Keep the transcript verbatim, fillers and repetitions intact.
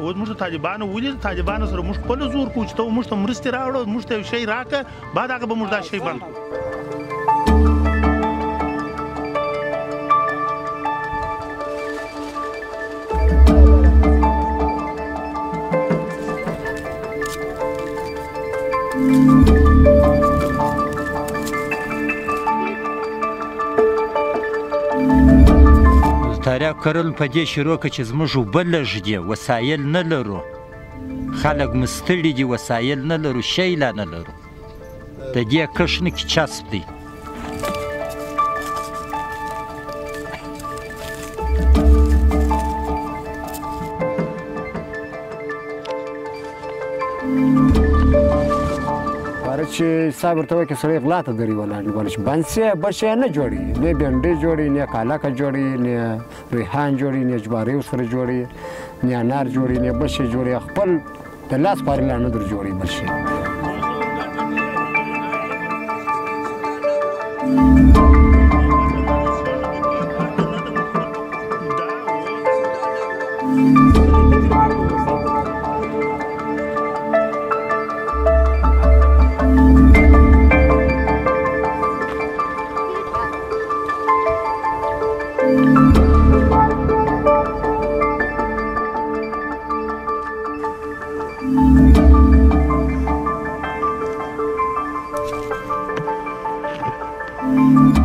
اوس موږ طالبانو ولید طالبانو سره موږ خپل زور کوو چې ته موږ ته مرستې راوړه موږ ته یو شی راکړه بعد هغه به موږ دا شی بند کړو تریاک کرل په دې شروع که چې زموږ اوبه لږ دي وسایل نه لرو خلک مستړي دي وسایل نه لرو شی لا نه لرو د دې کښت نه کې چسب دی چې حساب ورته وایي که سړی غلا ته درې ولاړ چې بند سي بل شی نه جوړي نه بینډۍ جوړي نه کالکه جوړي نه ریحان جوړي نه جواري ورسره جوړي نه انار جوړي نه بل شی جوړي خپل د لاس پارې لا نه در جوړي بل شی Thank you.